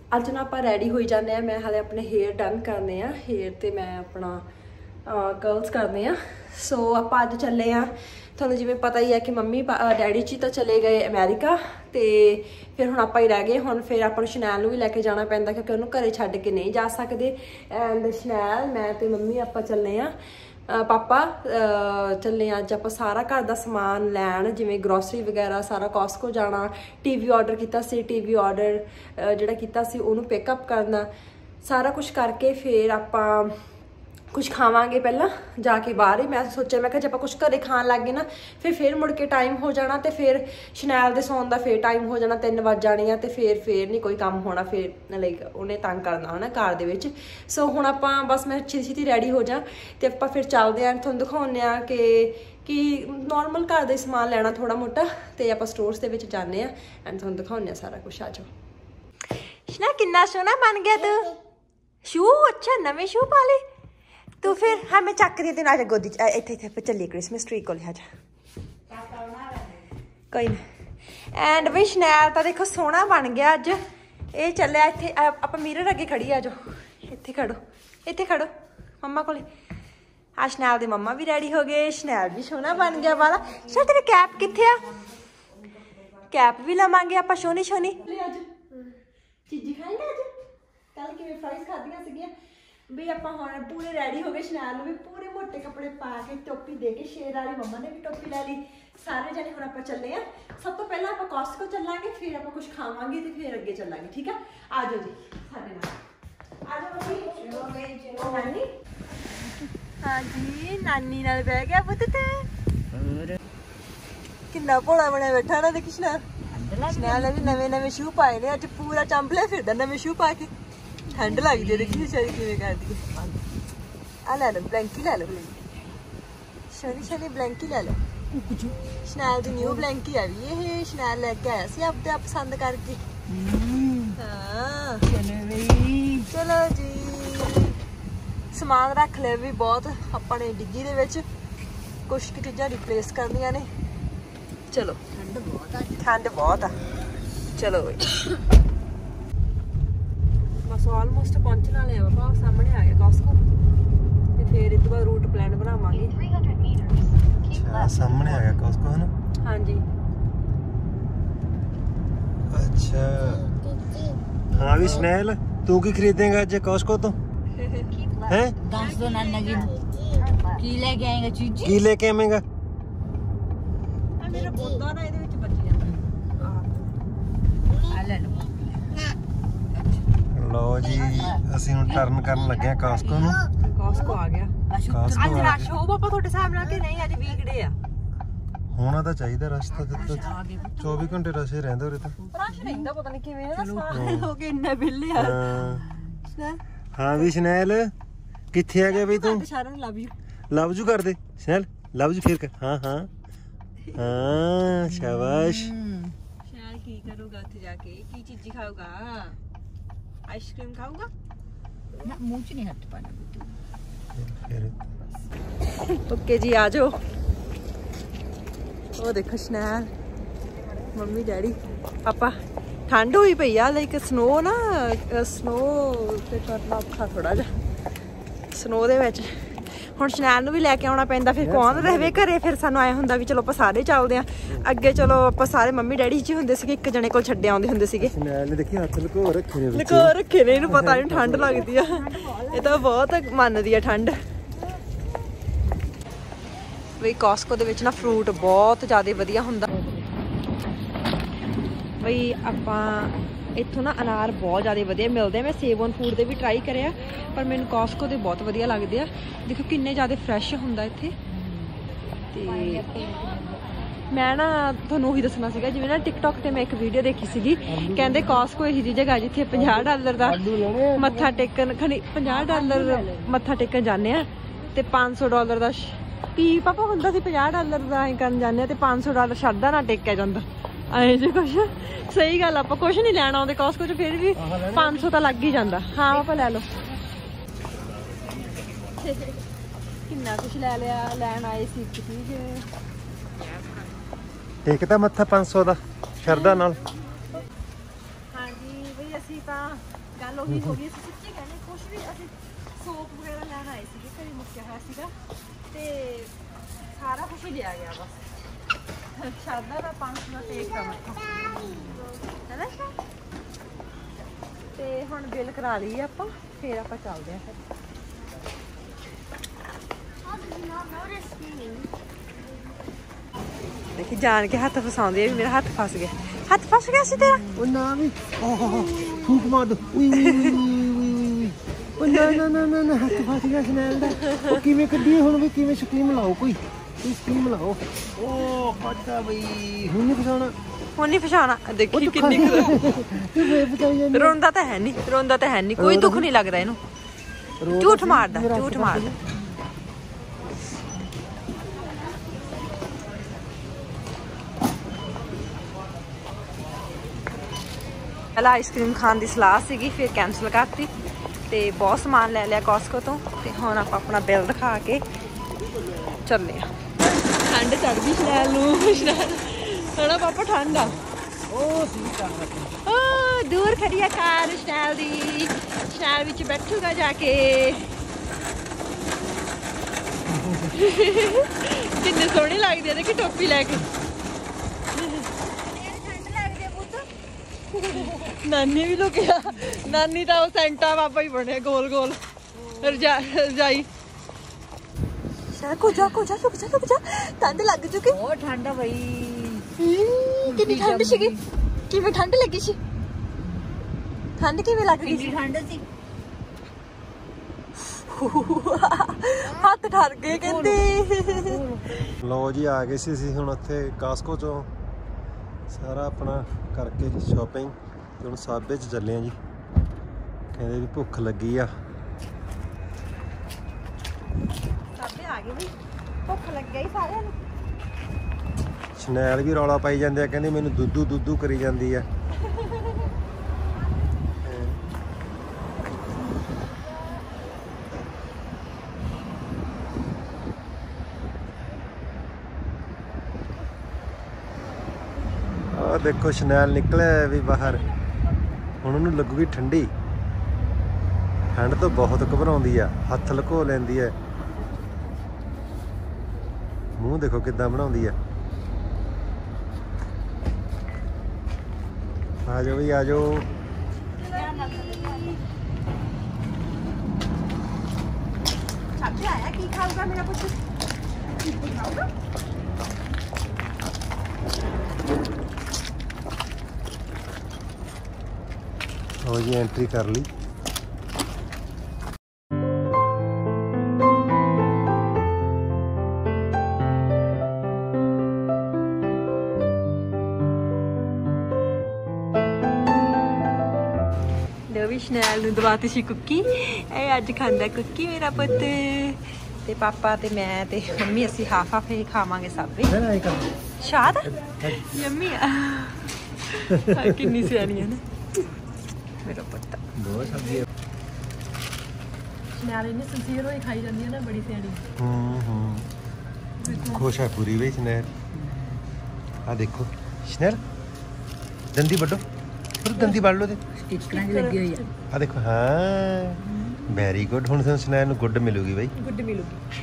ਅੱਜ ਨਾ ਆਪਾਂ ਰੈਡੀ ਹੋਈ ਜਾਂਦੇ ਆ। मैं हाले अपने हेयर डन करने आ, हेयर ते मैं अपना कर्ल्स करने आ। सो आप अज चले आ, ਤੁਹਾਨੂੰ ਜਿਵੇਂ ਪਤਾ ਹੀ ਹੈ ਕਿ ਮੰਮੀ ਡੈਡੀ ਜੀ ਤਾਂ ਚਲੇ ਗਏ ਅਮਰੀਕਾ ਤੇ ਫਿਰ ਹੁਣ ਆਪਾਂ ਹੀ ਰਹਿ ਗਏ। ਹੁਣ ਫਿਰ ਆਪਾਂ ਨੂੰ ਸ਼ਨੈਲ ਨੂੰ ਵੀ ਲੈ ਕੇ ਜਾਣਾ ਪੈਂਦਾ ਕਿਉਂਕਿ ਉਹਨੂੰ ਘਰੇ ਛੱਡ ਕੇ ਨਹੀਂ ਜਾ ਸਕਦੇ। ਐਂਡ ਸ਼ਨੈਲ ਮੈਂ ਤੇ ਮੰਮੀ ਆਪਾਂ ਚੱਲੇ ਆ, ਪਾਪਾ ਚੱਲੇ ਅੱਜ ਆਪਾਂ ਸਾਰਾ ਘਰ ਦਾ ਸਮਾਨ ਲੈਣ, ਜਿਵੇਂ ਗਰੋਸਰੀ ਵਗੈਰਾ ਸਾਰਾ ਕੌਸਕੋ ਜਾਣਾ। ਟੀਵੀ ਆਰਡਰ ਕੀਤਾ ਸੀ, ਟੀਵੀ ਆਰਡਰ ਜਿਹੜਾ ਕੀਤਾ ਸੀ ਉਹਨੂੰ ਪਿਕਅਪ ਕਰਨਾ, ਸਾਰਾ ਕੁਝ ਕਰਕੇ ਫਿਰ ਆਪਾਂ कुछ खावांगे पहला जाके बाहर ही। मैं सोचा मैं जब कुछ घरे खान लग गए ना फिर मुड़ के टाइम हो जाना, तो फिर शनैल दे सौन का फिर टाइम हो जाना, 3 वज जाने, तो फिर नहीं कोई काम होना, फिर लाइक उन्हें तंग करना है ना घर दे विच। सो हुण आपां बस मैं छेती रेडी हो जा तो आपां फिर चलते हैं, तुहानूं दिखाउने कि नॉर्मल घर का समान लेना थोड़ा मोटा, तो आपां स्टोर्स दे विच जाने एंड तुहानूं दिखाउने सारा कुछ। आ जाओ। शना किन्ना सोहना बन गया तू शू। अच्छा नवे शू पा ले तू। फिर हाँ मैं चक रही तेन, आ जा गोदी इत्थे इत्थे चलिए क्रिसमस ट्री को। आ जा कोई ना। एंड भी शनैल तो देखो सोहना बन गया अज। ये चलिया इत्थे आप मिरर अगे खड़ी, आ जाओ इत्थे खड़ो, इत्थे खड़ो मम्मा कोले। आ शनैल दे मम्मा भी रेडी हो गए, शनैल भी सोहना बन गया वाला। सर तेरा कैप कित्थे आ? कैप भी लवांगे आप सोहनी सोहनी। चीजी खाएंगे अज? कल किवें फ्राइज खादियां सीगियां भी। आप हम पूरे रेडी हो गए, शनैल भी पूरे मोटे कपड़े पा के टोपी दे के, शेर वाली मम्मा ने भी टोपी लै ली, सारे जने हम आप चले हैं। सब तो पहले आप कॉस्को चलांगे, फिर आप कुछ खावांगे तो फिर अगे चलांगे। ठीक है आ जाओ जी सारे नाल। आ जाओ नानी। हाँ जी नानी नाल बह गया पुत्त ते। और किन्ना भोला बने बैठा ना। देखी शनैल ने भी नवे नवे शू पाए ने, अज पूरा चंबलिया फिरदा नवे शू पा के। ठंड लगती है, देखी बेचारी किवें करदी है। आ ले लो ब्लैंकी, ले लो शनी शनी ब्लैंकी ले लो। शनैल दी न्यू ब्लैंकी है भी ये, शनैल लेके आया सी आपदे आप पसंद करके। हाँ चलो बई चलो जी। समान रख लिया भी बहुत अपने डिग्गी दे विच, कुछ चीज़ां रिप्लेस करनियां ने। चलो ठंड बहुत आ। चलो बई बस ऑलमोस्ट पहुंचने वाले हैं पापा, सामने आ गया कॉस्को। ते फिर इस बाद रूट प्लान बनावांगे। अच्छा सामने आ गया कॉस्को है ना? हाँ जी। अच्छा हाँ भी शनैल तू की खरीदेगा आज कॉस्को तो? हैं? दस दो नाना जी की लेके आएगा चीज़? की लेके आवेगा? मेरा पौधा ना ਇਹਦੇ ਵਿੱਚ ਬਚ ਜਾਂਦਾ। आ ले लो। लो जी ਅਸੀਂ ਹੁਣ ਟਰਨ ਕਰਨ ਲੱਗੇ ਆ ਕਾਸਕੋ ਨੂੰ। ਕਾਸਕੋ ਆ ਗਿਆ। ਕਾਸਕੋ ਅੱਜ ਰਸ਼ ਹੋ ਪਾਪਾ ਤੁਹਾਡੇ ਹਿਸਾਬ ਨਾਲ ਕਿ ਨਹੀਂ? ਅੱਜ ਵੀਕਡੇ ਆ। ਹੋਣਾ ਤਾਂ ਚਾਹੀਦਾ, ਰਸ਼ ਤਾਂ 24 ਘੰਟੇ ਰਸ਼ ਹੀ ਰਹਿੰਦਾ ਉਰੇ ਤਾਂ। ਰਸ਼ ਰਹਿੰਦਾ ਪਤਾ ਨਹੀਂ ਕਿਵੇਂ ਨਾ, ਸਾਰੇ ਲੋਕ ਇੰਨੇ ਬਿੱਲੇ ਆ। ਹਾਂ ਵੀ ਸ਼ਨੈਲ ਕਿੱਥੇ ਆ ਗਿਆ ਬਈ ਤੂੰ? ਸਾਰਿਆਂ ਨੂੰ ਲਵ ਯੂ ਲਵ ਯੂ ਕਰ ਦੇ ਸ਼ਨੈਲ, ਲਵ ਯੂ ਫਿਰ ਕਰ। ਹਾਂ ਹਾਂ ਹਾਂ ਸ਼ਾਬਾਸ਼। ਸ਼ਨੈਲ ਕੀ ਕਰੂਗਾ ਉੱਥੇ ਜਾ ਕੇ? ਕੀ ਚੀਜ਼ ਖਾਊਗਾ? आइसक्रीम खाऊंगा ना, मुंह च नहीं हाथ पाना। ओके जी आ जाओ। वो देखो शनैल मम्मी डैडी पापा। ठंड हुई पई आ, लाइक स्नो ना, स्नो ते करना औखा थोड़ा जा स्नो दे विच। ਹੁਣ ਸ਼ਨੈਲ ਨੂੰ ਵੀ ਲੈ ਕੇ ਆਉਣਾ ਪੈਂਦਾ, ਫਿਰ ਕੌਣ ਰਹੇ ਘਰੇ। ਫਿਰ ਸਾਨੂੰ ਆਏ ਹੁੰਦਾ ਵੀ ਚਲੋ ਆਪਾਂ ਸਾਰੇ ਚੱਲਦੇ ਆ ਅੱਗੇ। ਚਲੋ ਆਪਾਂ ਸਾਰੇ ਮੰਮੀ ਡੈਡੀ ਜੀ ਹੁੰਦੇ ਸੀਗੇ, ਇੱਕ ਜਣੇ ਕੋਲ ਛੱਡੇ ਆਉਂਦੇ ਹੁੰਦੇ ਸੀਗੇ। ਸ਼ਨੈਲ ਨੇ ਦੇਖੀ ਹੱਥ ਲੁਕੋ ਰੱਖੇ ਨੇ, ਲੁਕੋ ਰੱਖੇ ਨੇ। ਇਹਨੂੰ ਪਤਾ ਨਹੀਂ ਠੰਡ ਲੱਗਦੀ ਆ, ਇਹ ਤਾਂ ਬਹੁਤ ਮੰਨਦੀ ਆ ਠੰਡ। ਬਈ ਕਾਸਕੋ ਦੇ ਵਿੱਚ ਨਾ ਫਰੂਟ ਬਹੁਤ ਜ਼ਿਆਦਾ ਵਧੀਆ ਹੁੰਦਾ। ਬਈ ਆਪਾਂ ਇੱਥੋਂ ਨਾ ਅਨਾਰ ਬਹੁਤ ਜ਼ਿਆਦਾ ਵਧੀਆ ਮਿਲਦੇ ਆ। ਮੈਂ ਸੇਵਨ ਫੂਡ ਦੇ ਵੀ ਟਰਾਈ ਕਰਿਆ, ਪਰ ਮੈਨੂੰ ਕਾਸਕੋ ਦੇ ਬਹੁਤ ਵਧੀਆ ਲੱਗਦੇ ਆ। ਦੇਖੋ ਕਿੰਨੇ ਜ਼ਿਆਦਾ ਫਰੈਸ਼ ਹੁੰਦਾ ਇੱਥੇ। ਤੇ ਮੈਂ ਨਾ ਤੁਹਾਨੂੰ ਉਹੀ ਦੱਸਣਾ ਸੀਗਾ, ਜਿਵੇਂ ਨਾ ਟਿਕਟੋਕ ਤੇ ਮੈਂ ਇੱਕ ਵੀਡੀਓ ਦੇਖੀ ਸੀਗੀ, ਕਹਿੰਦੇ ਕਾਸਕੋ ਇਹੀ ਜਿਹੀ ਜਗ੍ਹਾ ਜਿੱਥੇ $50 ਦਾ ਮੱਥਾ ਟੇਕਣ, $50 ਮੱਥਾ ਟੇਕਣ ਜਾਂਦੇ ਆ ਤੇ $500 ਦਾ ਕੀ ਪਾਪਾ ਹੁੰਦਾ ਸੀ, $50 ਦਾ ਐਂ ਕਰਨ ਜਾਂਦੇ ਆ ਤੇ $500 ਸ਼ਰਧਾ ਨਾਲ ਟੇਕਿਆ ਜਾਂਦਾ। ਐਂ ਜੇ ਕੁਛ ਸਹੀ ਗੱਲ, ਆਪਾਂ ਕੁਛ ਨਹੀਂ ਲੈਣ ਆਉਂਦੇ ਕਾਸਕੋ ਚ, ਫਿਰ ਵੀ 500 ਤਾਂ ਲੱਗ ਹੀ ਜਾਂਦਾ। ਹਾਂ ਪਾਪਾ ਲੈ ਲਓ। ਕਿੰਨਾ ਕੁਛ ਲੈ ਲਿਆ, ਲੈਣ ਆਏ ਸੀ ਇੱਕ ਚੀਜ਼। ਟੇਕਦਾ ਮੱਥਾ 500 ਦਾ ਸ਼ਰਧਾ ਨਾਲ। ਹਾਂਜੀ ਬਈ ਅਸੀਂ ਤਾਂ ਗੱਲ ਉਹੀ ਹੋ ਗਈ, ਅਸੀਂ ਸੱਚੀ ਕਹਿੰਦੇ ਕੁਛ ਵੀ ਅਸੀਂ ਸੋਪ ਵਗੈਰਾ ਲੈਣ ਆਏ ਸੀਗੇ, ਘਰੇ ਮੁੱਕਿਆ ਹੋਇਆ ਸੀਗਾ ਤੇ ਸਾਰਾ ਕੁਛ ਹੀ ਲਿਆ ਗਿਆ ਬਸ। ਸ਼ਰਦਾ ਦਾ 500 ਦਾ ਟੇਕ ਦਾ ਮੱਥਾ ਹੈ ਨਾ। ਤੇ ਹੁਣ ਬਿੱਲ ਕਰਾ ਲਈਏ ਆਪਾਂ, ਫਿਰ ਆਪਾਂ ਚੱਲਦੇ ਆ। ਫਿਰ ਦੇਖੀ ਜਾਣ ਕੇ ਹੱਥ ਫਸਾਉਂਦੀ ਆ ਵੀ ਮੇਰਾ ਹੱਥ ਫਸ ਗਿਆ। ਹੱਥ ਫਸ ਗਿਆ ਸੀ ਤੇਰਾ? ਉਹ ਨਾ ਵੀ ਫੂਕ ਮਾਰ ਦੋ। ਉਹ ਨਾ ਹੱਥ ਫਸ ਗਿਆ ਸਨੈਲ ਦਾ। ਉਹ ਕਿਵੇਂ ਕੱਢੀਏ ਹੁਣ ਵੀ? ਕਿਵੇਂ ਸਕੀਮ ਲਾਓ, ਕੋਈ ਸਕੀਮ ਲਾਓ। ਉਹ ਫਟਾ ਬਈ, ਹੁਣ ਨਹੀਂ ਫਸਾਉਣਾ, ਹੁਣ ਨਹੀਂ ਫਸਾਉਣਾ। ਦੇਖੀ ਕਿੰਨੀ ਰੋਂਦਾ ਤਾਂ ਹੈ ਨਹੀਂ, ਰੋਂਦਾ ਤਾਂ ਹੈ ਨਹੀਂ, ਕੋਈ ਦੁੱਖ ਨਹੀਂ ਲੱਗਦਾ ਇਹਨੂੰ। ਝੂਠ ਮਾਰਦਾ, ਝੂਠ ਮਾਰਦਾ। ਪਹਿਲਾਂ ਆਈਸਕ੍ਰੀਮ ਖਾਣ ਦੀ ਸਲਾਹ ਸੀਗੀ, ਫਿਰ ਕੈਂਸਲ ਕਰਤੀ ਤੇ ਬਹੁਤ ਸਮਾਨ ਲੈ ਲਿਆ ਕਾਸਕੋ ਤੋਂ। ਤੇ ਹੁਣ ਆਪਾਂ ਆਪਣਾ ਬਿੱਲ ਦਿਖਾ ਕੇ ਚੱਲੇ ਆ। ਠੰਡ ਚੜ ਗਈ ਸ਼ਨੈਲ ਨੂੰ, ਹਣਾ ਪਾਪਾ? ਠੰਡ ਆ। ਉਹ ਦੂਰ ਖੜੀ ਆ ਕਾਰ ਸ਼ਨੈਲ ਦੀ, ਸ਼ਨੈਲ ਵਿੱਚ ਬੈਠੂਗਾ ਜਾ ਕੇ। ਕਿੰਨੇ ਸੋਹਣੇ ਲੱਗਦੇ ਆ, ਦੇਖੀ ਟੋਪੀ ਲੈ ਕੇ। ਨਾਨੀ ਵੀ ਲੁਕਿਆ, ਨਾਨੀ ਤਾਂ ਉਹ ਸੈਂਟਾ ਬਾਬਾ ਹੀ ਬਣਿਆ ਗੋਲ ਗੋਲ ਰਜਾਈ। ਕੁਝਾ ਠੰਡ ਲੱਗ ਚੁੱਕੀ। ਉਹ ਠੰਡ ਬਈ, ਕਿੰਨੀ ਠੰਡ ਸੀਗੀ। ਕਿਵੇਂ ਠੰਡ ਲੱਗੀ ਸੀ? ਠੰਡ ਕਿਵੇਂ ਲੱਗ ਗਈ ਸੀ? ਠੰਡ ਸੀ। ਹੱਥ ਠਰ ਗਏ ਕਹਿੰਦੇ। ਲਓ ਜੀ, ਆ ਗਏ ਸੀ ਅਸੀਂ ਹੁਣ ਉੱਥੇ ਕਾਸਕੋ ਚੋਂ ਸਾਰਾ ਆਪਣਾ ਕਰਕੇ ਸ਼ਾਪਿੰਗ, ਤੇ ਹੁਣ ਸਾਬੇ 'ਚ ਚੱਲੇ ਆ ਜੀ। ਕਹਿੰਦੇ ਵੀ ਭੁੱਖ ਲੱਗੀ ਆ। ਸਾਬੇ ਆ ਗਏ ਵੀ, ਭੁੱਖ ਲੱਗ ਗਈ ਸਾਰਿਆਂ ਨੂੰ। ਸ਼ਨੈਲ ਵੀ ਰੌਲਾ ਪਾਈ ਜਾਂਦੇ ਆ, ਕਹਿੰਦੇ ਮੈਨੂੰ ਦੁੱਧੂ ਕਰੀ ਜਾਂਦੀ ਆ। ਆਹ ਦੇਖੋ ਸ਼ਨੈਲ ਨਿਕਲਿਆ ਵੀ ਬਾਹਰ, ਹੁਣ ਉਹਨੂੰ ਲੱਗੂਗੀ ਠੰਡੀ। ਠੰਡ ਤੋਂ ਬਹੁਤ ਘਬਰਾਉਂਦੀ ਆ, ਹੱਥ ਲੁਕੋ ਲੈਂਦੀ ਆ। ਮੂੰਹ ਦੇਖੋ ਕਿੱਦਾਂ ਬਣਾਉਂਦੀ ਆ। ਆ ਜਾਓ ਵੀ, ਆ ਜਾਓ। ਸਾਬੇ ਆਇਆ, ਕੀ ਖਾਊਗਾ ਮੇਰਾ ਪੁੱਤ? ਕੀ ਖਾਊਗਾ? ਹੋ ਜੀ, ਐਂਟਰੀ ਕਰ ਲਈ। ਸ਼ਨੈਲ ਨੂੰ ਦਵਾਤੀ ਸੀ ਕੁੱਕੀ। ਇਹ ਅੱਜ ਖਾਂਦਾ ਕੁੱਕੀ ਮੇਰਾ ਪੁੱਤ। ਤੇ ਪਾਪਾ ਤੇ ਮੈਂ ਤੇ ਮੰਮੀ ਅਸੀਂ ਹਾਫ ਹਾਫ ਹੀ ਖਾਵਾਂਗੇ ਸਭ। ਸ਼ਾਦ ਯੰਮੀ ਆ। ਕਿੰਨੀ ਸਿਆਣੀ ਹੈ ਨਾ ਮੇਰਾ ਪੁੱਤ। ਬਹੁਤ ਸਬਜ਼ੀ ਸ਼ਨੈਲ ਇਹਨੇ ਸਿੰਸੀਅਰ ਹੋਈ ਖਾਈ ਜਾਂਦੀ ਹੈ ਨਾ, ਬੜੀ ਸਿਆਣੀ। ਖੁਸ਼ ਹੈ ਪੂਰੀ ਵੀ ਸ਼ਨੈਲ। ਆ ਦੇਖੋ ਸ਼ਨੈਲ, ਦੰਦੀ ਵੱਢੋ, ਦੰਦੀ ਵੱਢ ਲਓ ਤੇ ਸਟਿੱਕਰਾਂ ਦੀ ਲੱਗੀ ਹੋਈ ਆ। ਆ ਦੇਖੋ। ਹਾਂ, ਵੈਰੀ ਗੁੱਡ। ਹੁਣ ਤੁਹਾਨੂੰ ਸ਼ਨੈਲ ਨੂੰ ਗੁੱਡ ਮਿਲੂਗੀ ਬਾਈ, ਗੁੱਡ ਮਿਲੂਗੀ।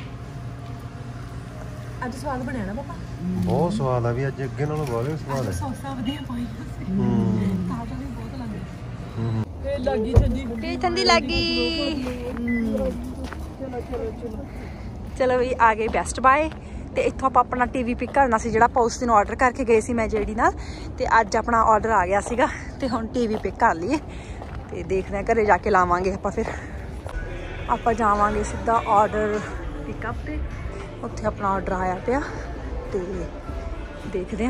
ਅੱਜ ਸਵਾਦ ਬਣਿਆ ਨਾ ਪਾਪਾ? ਬਹੁਤ ਸਵਾਦ ਆ ਵੀ ਅੱਜ, ਅੱਗੇ ਨਾਲੋਂ ਬਹੁਤ ਸਵਾਦ ਹੈ। ਸੌਸਾਂ ਵਧੀਆ ਪਾਈਆਂ ਸੀ, ਤਾਜ਼ਾ ਵੀ ਬਹੁਤ ਲੱਗਦਾ। ਇਹ ਲੱਗੀ ਠੰਡੀ, ਤੇ ਠੰਡੀ ਲੱਗੀ। ਚਲੋ ਵੀ ਆ ਗਏ ਬੈਸਟ ਬਾਏ। ਤੇ ਇੱਥੋਂ ਆਪਾਂ ਆਪਣਾ ਟੀਵੀ ਪਿਕ ਕਰਨਾ ਸੀ, ਜਿਹੜਾ ਆਪਾਂ ਉਸ ਦਿਨ ਆਰਡਰ ਕਰਕੇ ਗਏ ਸੀ ਮੈਂ ਜਿਹੜੀ ਨਾਲ। ਤੇ ਅੱਜ ਆਪਣਾ ਆਰਡਰ ਆ ਗਿਆ ਸੀਗਾ, ਤੇ ਹੁਣ ਟੀਵੀ ਪਿਕ ਕਰ ਲਈਏ ਤੇ ਦੇਖਦੇ ਹਾਂ ਘਰੇ ਜਾ ਕੇ ਲਾਵਾਂਗੇ ਆਪਾਂ। ਫਿਰ ਆਪਾਂ ਜਾਵਾਂਗੇ ਸਿੱਧਾ ਆਰਡਰ ਪਿਕਅਪ ਤੇ, ਉੱਥੇ ਆਪਣਾ ਆਰਡਰ ਆਇਆ ਪਿਆ ਤੇ ਦੇਖਦੇ ਹਾਂ।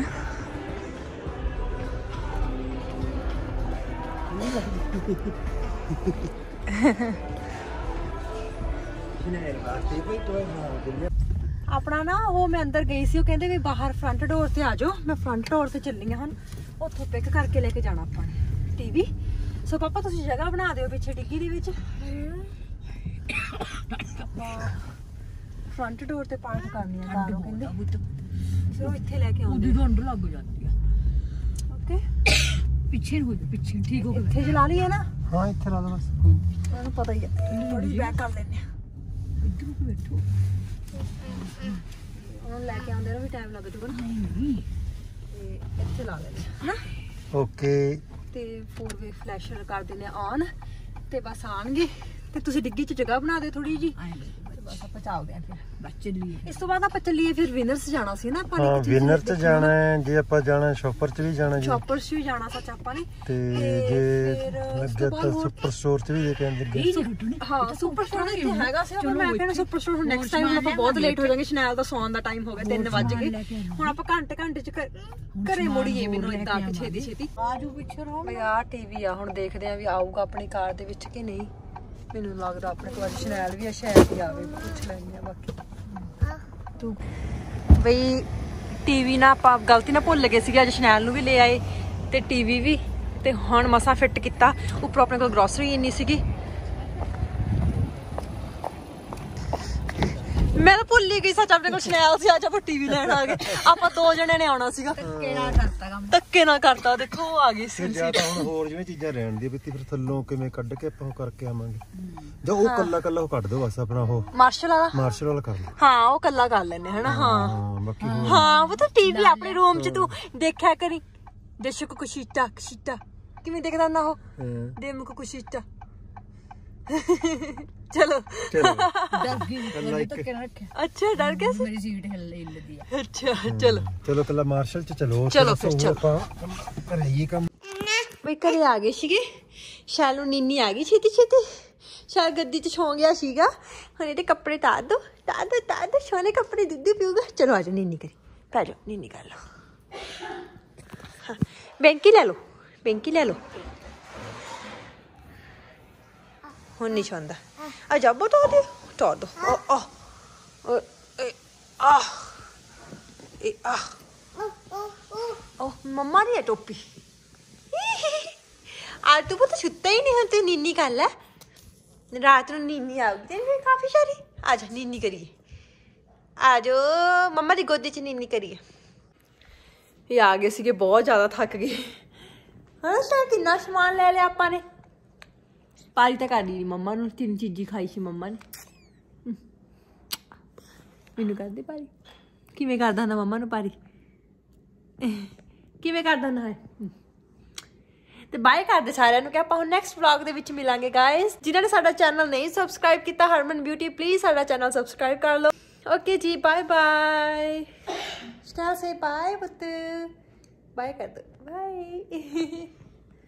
ਆਪਣਾ ਨਾ ਉਹ ਮੈਂ ਅੰਦਰ ਗਈ ਸੀ, ਉਹ ਕਹਿੰਦੇ ਵੀ ਬਾਹਰ ਫਰੰਟ ਡੋਰ ਤੇ ਆ ਜਾਓ। ਮੈਂ ਫਰੰਟ ਡੋਰ ਤੇ ਚੱਲੀ ਹਾਂ ਹੁਣ, ਉੱਥੋਂ ਪਿਕ ਕਰਕੇ ਲੈ ਕੇ ਜਾਣਾ ਆਪਾਂ ਨੇ ਟੀਵੀ। ਸੋ ਪਾਪਾ ਤੁਸੀਂ ਜਗ੍ਹਾ ਬਣਾ ਦਿਓ ਪਿੱਛੇ ਡਿੱਗੀ ਦੇ ਵਿੱਚ। ਫਰੰਟ ਡੋਰ ਤੇ ਪਾਰਕ ਕਰਨੀ ਆ ਕਾਰ, ਉਹ ਕਹਿੰਦੇ ਫਿਰ ਉਹ ਇੱਥੇ ਲੈ ਕੇ ਆਉਂਦੇ। ਉਹਦੀ ਠੰਡ ਲੱਗ ਜਾਂਦੀ ਆ। ਓਕੇ ਪਿੱਛੇ ਹੋ ਜਾ ਪਿੱਛੇ ਠੀਕ ਹੋ ਗਿਆ ਇੱਥੇ ਚਲਾ ਲਈਏ ਨਾ ਹਾਂ ਇੱਥੇ ਲਾ ਲਓ ਬਸ ਕੋਈ ਨੀ। ਤੁਹਾਨੂੰ ਪਤਾ ਹੀ ਹੈ ਥੋੜੀ ਬੈਕ ਕਰ ਲੈਂਦੇ ਆ ਇੱਧਰ ਕੋ ਬੈਠੋ ਉਹਨਾਂ ਨੂੰ ਲੈ ਕੇ ਆਉਂਦੇ ਨੂੰ ਵੀ ਟਾਈਮ ਲੱਗ ਜੂਗਾ ਨਾ ਨਹੀਂ ਤੇ ਇੱਥੇ ਲਾ ਲੈਂਦੇ ਆ ਹਨਾ ਓਕੇ ਤੇ 4-ਵੇ ਫਲੈਸ਼ਰ ਕਰ ਦਿੰਦੇ ਆ ਔਨ ਤੇ ਬਸ ਆਣਗੇ ਤੇ ਤੁਸੀਂ ਡਿੱਗੀ 'ਚ ਜਗ੍ਹਾ ਬਣਾ ਦਿਓ ਥੋੜੀ ਜੀ ਆਏ ਬਸ ਆਪਾਂ ਚੱਲਦੇ ਆ ਫਿਰ ਬੱਚੇ ਲਈ ਇਸ ਤੋਂ ਬਾਅਦ ਆਪਾਂ ਚੱਲੀਏ ਫਿਰ ਵਿਨਰਸ ਜਾਣਾ ਸੀ ਨਾ ਆਪਾਂ ਹਾਂ ਵਿਨਰ ਚ ਜਾਣਾ ਹੈ ਜੇ ਆਪਾਂ ਜਾਣਾ ਸ਼ਾਪਰ ਚ ਵੀ ਜਾਣਾ ਜੀ ਸ਼ਾਪਰਸ ਵੀ ਜਾਣਾ ਸੱਚ ਆਪਾਂ ਨੇ ਤੇ ਜੇ ਲੱਗੇ ਤਾਂ ਸੁਪਰ ਸਟੋਰ ਚ ਵੀ ਦੇ ਕੇ ਆਂਦੇ ਹਾਂ ਸੁਪਰ ਸਟੋਰ ਇੱਥੇ ਹੈਗਾ ਸੀ ਪਰ ਮੈਂ ਕਹਿੰਦਾ ਸੁਪਰ ਸਟੋਰ ਹੁਣ ਨੈਕਸਟ ਟਾਈਮ ਆਪਾਂ ਬਹੁਤ ਲੇਟ ਹੋ ਜਾਵਾਂਗੇ ਸ਼ਨੈਲ ਦਾ ਸੌਣ ਦਾ ਟਾਈਮ ਹੋ ਗਿਆ 3 ਵਜ ਗਏ ਹੁਣ ਆਪਾਂ ਘੰਟੇ ਚ ਘਰੇ ਮੁੜੀਏ ਮੈਨੂੰ ਇਦਾਂ ਕਿ ਛੇਤੀ ਆਜੂ ਪਿੱਛੇ ਰਹੋ ਬਈ ਆ ਟੀਵੀ ਆ ਹੁਣ ਦੇਖਦੇ ਆ ਵੀ ਆਊਗਾ ਆਪਣੀ ਕਾਰ ਦੇ ਵਿੱਚ ਕਿ ਨਹੀਂ ਮੈਨੂੰ ਲੱਗਦਾ ਆਪਣੇ ਕੋਲ ਸ਼ਨੈਲ ਵੀ ਆ ਸ਼ਾਇਦ ਹੀ ਆਵੇ ਪੁੱਛ ਲੈਂਦੇ ਆ ਬਾਕੀ ਤੂੰ ਬਈ ਟੀਵੀ ਨਾ ਆਪਾਂ ਗਲਤੀ ਨਾਲ ਭੁੱਲ ਗਏ ਸੀਗੇ ਅੱਜ ਸ਼ਨੈਲ ਨੂੰ ਵੀ ਲੈ ਆਏ ਤੇ ਟੀਵੀ ਵੀ ਤੇ ਹੁਣ ਮਸਾਂ ਫਿੱਟ ਕੀਤਾ ਉੱਪਰ ਆਪਣੇ ਕੋਲ ਗਰੋਸਰੀ ਇੰਨੀ ਸੀਗੀ ਮੈਂ ਤਾਂ ਭੁੱਲ ਹੀ ਗਈ ਸੱਚ ਆਪਣੇ ਕੋਲ ਸ਼ਨੈਲ ਸੀ ਅੱਜ ਆਪਾਂ ਟੀਵੀ ਲੈਣ ਆ ਗਏ ਆਪਾਂ 2 ਜਣੇ ਨੇ ਆਉਣਾ ਸੀਗਾ ਕਿਹੜਾ ਕਰਤਾ ਕੰਮ ਧੱਕੇ ਨਾ ਕਰਤਾ ਦੇਖੋ ਉਹ ਆ ਗਈ ਸੀ ਜਾਂ ਤਾਂ ਹੁਣ ਹੋਰ ਜਿਵੇਂ ਚੀਜ਼ਾਂ ਰਹਿਣ ਦੀ ਵੀ ਫਿਰ ਥੱਲੋਂ ਕਿਵੇਂ ਕੱਢ ਕੇ ਆਪਾਂ ਉਹ ਕਰਕੇ ਆਵਾਂਗੇ ਜਾਂ ਉਹ ਕੱਲਾ ਉਹ ਕੱਢ ਦੋ ਬਸ ਆਪਣਾ ਉਹ ਮਾਰਸ਼ਲ ਵਾਲਾ ਮਾਰਸ਼ਲ ਵਾਲਾ ਕਰ ਲਓ ਹਾਂ ਉਹ ਕੱਲਾ ਕਰ ਲੈਨੇ ਹਨਾ ਹਾਂ ਹਾਂ ਬਾਕੀ ਹੋਰ ਹਾਂ ਉਹ ਤਾਂ ਟੀਵੀ ਆਪਣੇ ਰੂਮ 'ਚ ਤੂੰ ਦੇਖਿਆ ਕਰੀ ਦੇਸ਼ਕ ਕੁਸ਼ੀਟਾ ਕਿਵੇਂ ਦੇਖਦਾ ਹੁੰਦਾ ਉਹ ਦੇਮਕ ਕੁਸ਼ੀਟਾ ਚਲੋ ਡਰ ਗਈ ਕੱਲਾ ਇੱਕ ਧੱਕੇ ਨਾਲ ਰੱਖਿਆ ਅੱਛਾ ਡਰ ਗਿਆ ਸੀ ਮੇਰੀ ਸੀਟ ਹਿੱਲਦੀ ਆ ਅੱਛਾ ਚਲੋ ਕੱਲਾ ਮਾਰਸ਼ਲ ਚ ਚਲੋ ਫਿਰ ਚਲੋ ਆਪਾਂ ਕਰਾਈਏ ਕੰਮ ਬਈ ਘਰੇ ਆ ਗਏ ਸੀਗੇ ਸ਼ੈਲੂ ਨੀਨੀ ਆ ਗਈ ਛੇਤੀ ਸ਼ਾਇਦ ਗੱਦੀ 'ਚ ਸੌਂ ਗਿਆ ਸੀਗਾ ਹੁਣ ਇਹਦੇ ਕੱਪੜੇ ਤਾਰ ਦੋ ਸੋਨੇ ਕੱਪੜੇ ਦੁੱਧ ਪੀਊਗਾ ਚਲੋ ਆ ਜਾ ਨੀਨੀ ਕਰੀ ਪੈ ਜਾਓ ਨੀਨੀ ਕਰ ਲਓ ਹਾਂ ਬੈਂਕੀ ਲੈ ਲਓ ਹੁਣ ਨਹੀਂ ਛੋਂਦਾ ਆ ਜਾਬੋ ਤੋੜ ਦੋ ਓ ਮੰਮਾ ਦੀ ਹੈ ਟੋਪੀ ਆ ਤੂੰ ਪੁੱਤ ਸੁੱਤਾ ਹੀ ਨਹੀਂ ਹੁਣ ਤੂੰ ਨੀਨੀ ਕਰ ਲੈ ਰਾਤ ਨੂੰ ਨੀਨੀ ਆਉਗੀ ਤੈਨੂੰ ਕਾਫੀ ਸਾਰੀ ਆ ਜਾ ਨੀਨੀ ਕਰੀਏ ਆ ਜੋ ਮੰਮਾ ਦੀ ਗੋਦੀ 'ਚ ਨੀਨੀ ਕਰੀਏ ਇਹ ਆ ਗਏ ਸੀਗੇ ਬਹੁਤ ਜ਼ਿਆਦਾ ਥੱਕ ਗਏ ਹਾਂ ਸਾ ਕਿੰਨਾ ਸਮਾਨ ਲੈ ਲਿਆ ਆਪਾਂ ਨੇ ਪਾਰੀ ਤਾਂ ਕਰਦੀ ਨਹੀਂ ਮੰਮਾ ਨੂੰ 3 ਚੀਜ਼ੀ ਖਾਈ ਸੀ ਮੰਮਾ ਨੇ ਮੈਨੂੰ ਕਰਦੀ ਪਾਰੀ ਕਿਵੇਂ ਕਰਦਾ ਹੁੰਦਾ ਮੰਮਾ ਨੂੰ ਪਾਰੀ ਕਿਵੇਂ ਕਰਦਾ ਹੁੰਦਾ ਹੈ ਤੇ ਬਾਏ ਕਰਦੇ ਸਾਰਿਆਂ ਨੂੰ ਕਿ ਆਪਾਂ ਹੁਣ ਨੈਕਸਟ ਵਲੌਗ ਦੇ ਵਿੱਚ ਮਿਲਾਂਗੇ ਗਾਇਸ ਜਿਨ੍ਹਾਂ ਨੇ ਸਾਡਾ ਚੈਨਲ ਨਹੀਂ ਸਬਸਕ੍ਰਾਈਬ ਕੀਤਾ ਹਰਮਨ ਬਿਊਟੀ ਪਲੀਜ਼ ਸਾਡਾ ਚੈਨਲ ਸਬਸਕ੍ਰਾਈਬ ਕਰ ਲਓ ਓਕੇ ਜੀ ਬਾਏ ਸਟਾਰ ਸੇ ਬਾਏ ਪੁੱਤ ਬਾਏ ਕਰ ਦੋ ਬਾਏ